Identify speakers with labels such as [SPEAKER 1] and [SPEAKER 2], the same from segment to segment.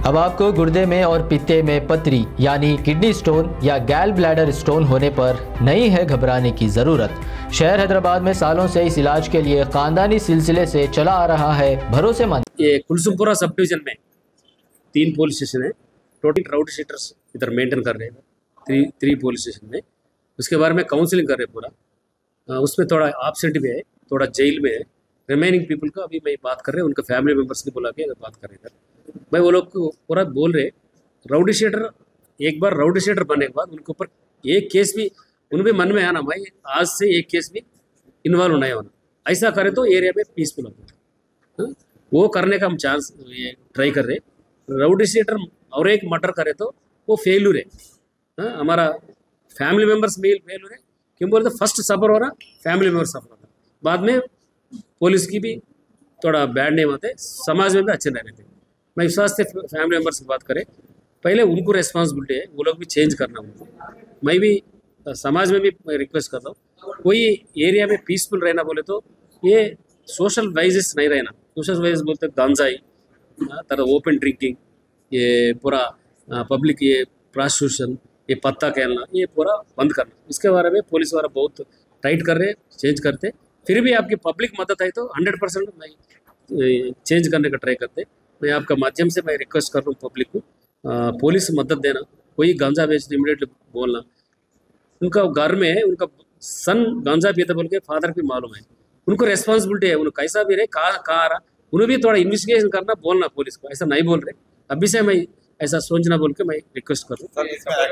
[SPEAKER 1] अब आपको गुर्दे में और पित्ते में पथरी यानी किडनी स्टोन या गैल ब्लैडर स्टोन होने पर नहीं है घबराने की ज़रूरत। शहर हैदराबाद में सालों से इस इलाज के लिए खानदानी सिलसिले से चला आ रहा है भरोसेमंद।
[SPEAKER 2] ये कुलसुमपुरा सब डिवीजन में 3 पुलिस स्टेशन है। टोटल राउडी शीटर्स इधर मेंटेन कर रहे हैं थ्री पुलिस स्टेशन में। उसके बारे में काउंसलिंग कर रहे हैं पूरा। उसमें थोड़ा एब्सेंट भी है, थोड़ा जेल में है। रिमेनिंग पीपल का अभी मैं बात कर रहे हैं, उनके फैमिली मेम्बर्स की बुला के बात कर रहे हैं। मैं वो लोग को पूरा बोल रहे राउडी शीटर, एक बार राउडी शीटर बनने के बाद उनके ऊपर एक केस भी उनके मन में आना, भाई आज से एक केस भी इन्वॉल्व नहीं होना। ऐसा करे तो एरिया में पीसफुल होता है। वो करने का हम चांस ये ट्राई कर रहे। राउडी शीटर और एक मर्डर करे तो वो फेल्यूर है। हमारा फैमिली मेम्बर्स में फेल्यूर है। क्यों बोलते फर्स्ट सफ़र हो रहा फैमिली मेम्बर सफ़र होता, बाद में पुलिस की भी थोड़ा बैड नेम आते, समाज में भी अच्छे नहीं रहते। मैं विश्वास से फैमिली मेम्बर से बात करें, पहले उनको रेस्पॉन्सिबिलिटी है, वो लोग भी चेंज करना उनको। मैं भी समाज में भी रिक्वेस्ट करता हूँ, कोई एरिया में पीसफुल रहना बोले तो ये सोशल वाइजेस नहीं रहना। सोशल वाइज बोलते गांजाई, तरह ओपन ड्रिंकिंग, ये पूरा पब्लिक ये प्रोस्टिट्यूशन, ये पत्ता खेलना, ये पूरा बंद करना। इसके बारे में पुलिस वाला बहुत टाइट कर रहे, चेंज करते। फिर भी आपकी पब्लिक मदद है तो 100% मैं चेंज करने का ट्राई करते। मैं आपका माध्यम से मैं रिक्वेस्ट कर रहा हूँ पब्लिक को, पुलिस मदद देना। कोई गांजा बेचते इमीडिएटली बोलना। उनका घर में है, उनका सन गांजा पीता बोल के फादर भी मालूम है, उनको रेस्पॉन्सिबिलिटी है। उनको कैसा भी रहे, कहाँ आ रहा, उन्हें भी थोड़ा इन्वेस्टिगेशन करना, बोलना पुलिस को। ऐसा नहीं बोल रहे अभी से, मैं ऐसा सोचना बोल के मैं रिक्वेस्ट कर रहा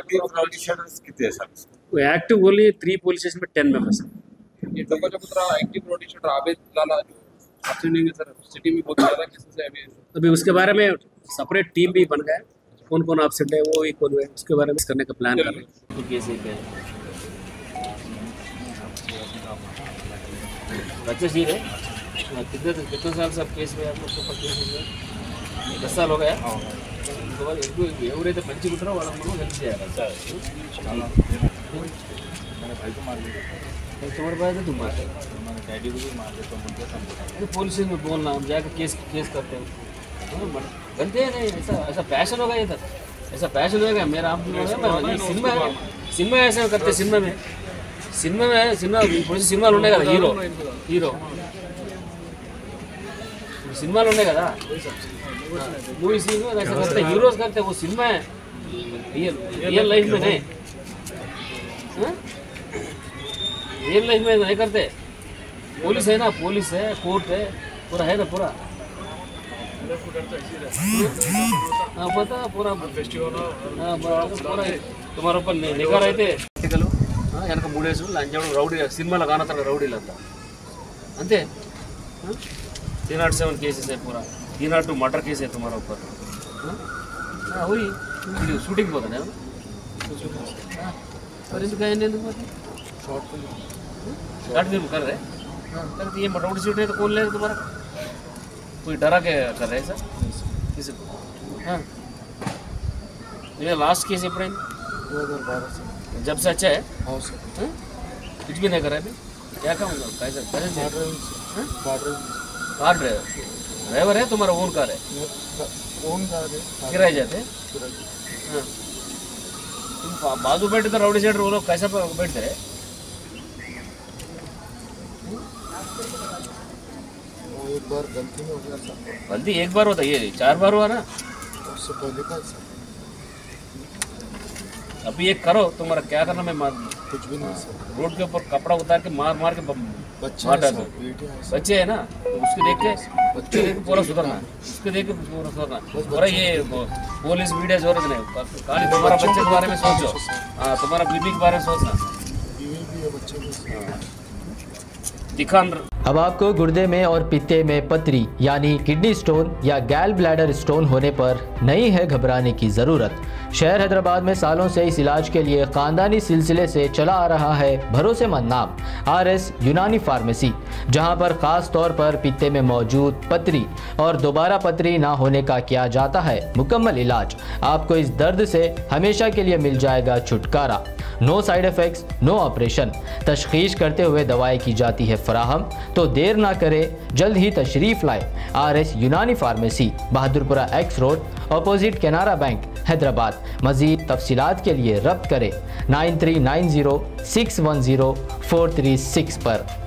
[SPEAKER 2] हूँ। एक्टिव ओनली 3 पुलिस स्टेशन में 10 मेंबर्स हैं। अभी उसके बारे में सेपरेट टीम भी बन गया है। कौन कौन एब्सेंट है, वो भी कौन है, उसके बारे में करने का प्लान कर रहे हैं। बच्चे सीध है कितने साल से अब केस में आप लोग को केस में 10 साल हो गया। ఎవరైతే మంచిగా ఉంటారో వాళ్ళని మనం హెల్ప్ చేయాలి। तुम्हारे पास तुम बात पुलिस में बोलना, हम जाकर केस करते हैं। बनते हैं नहीं, ऐसा पैशन होगा इधर, ऐसा पैशन होगा मेरा। आप सिनेमा ऐसे करते, सिनेमा ఉండే కదా హీరో సినిమాలు ఉండే కదా मूवीज ऐसा करते, हीरोज करते, वो सिनेमा है, रियल लाइफ में नहीं, रियल लाइफ में नहीं करते। पुलिस है ना, पुलिस है, कोर्ट है, पूरा है ना पूरा। हाँ पता पूरा फेस्टिवल पूरा तुम्हारे ऊपर निगाह रहते। వెనక 3 ఏళ్ళు లంచం రౌడీ సినిమాలో కానతారు రౌడీలంతా అంతే। 307 केसेस है पूरा, 302 मर्डर केस है तुम्हारे ऊपर। वही शूटिंग పోతా నేను और ఎందుకు అయ్యింది, ఎందుకు शॉर्ट फिल्म कर रहे हैं। ये राउडी शूट है तो कौन ले तुम्हारा, कोई डरा के कर रहे हैं सर किसी को। हाँ ये लास्ट केस एप्रिल 2012 से जब से अच्छा है। हाँ सर कुछ भी नहीं कर रहा है अभी। क्या काम होगा, कार ड्राइवर है तुम्हारा, ओन कार है, ओन कार है, किराए जाते। हाँ तुम बाजू बैठे तो राउडी शेटर वो लोग कैसा बैठते रहे। एक बार गलती में हो गया सर, गलती एक बार होता, ये 4 बार हुआ ना, उससे पहले का सर। अभी एक करो, तुम्हारा क्या करना, मैं कुछ भी नहीं सर। रोड के ऊपर कपड़ा उतार के मार के बच्चे है ना, तो उसके देख के बच्चे पूरा सुधरना, उसके देख के पूरा सुधरना। पूरा ये पुलिस मीडिया जरूरत नहीं, खाली तुम्हारा बच्चे के बारे में सोचो। हाँ तुम्हारा बीबी के बारे में सोचना, दिखान।
[SPEAKER 1] अब आपको गुर्दे में और पित्ते में पथरी यानी किडनी स्टोन या गैल ब्लैडर स्टोन होने पर नहीं है घबराने की ज़रूरत। शहर हैदराबाद में सालों से इस इलाज के लिए खानदानी सिलसिले से चला आ रहा है भरोसेमंद नाम RS यूनानी फार्मेसी, जहां पर खास तौर पर पित्ते में मौजूद पथरी और दोबारा पथरी ना होने का किया जाता है मुकम्मल इलाज। आपको इस दर्द से हमेशा के लिए मिल जाएगा छुटकारा। No side effects, no operation. तशखीस करते हुए दवाएं की जाती है फराहम। तो देर ना करें, जल्द ही तशरीफ लाए RS यूनानी pharmacy, Bahadurpura X road, opposite Canara bank, Hyderabad. मज़ीद तफसीलात के लिए रब्त करें 9390610436 पर।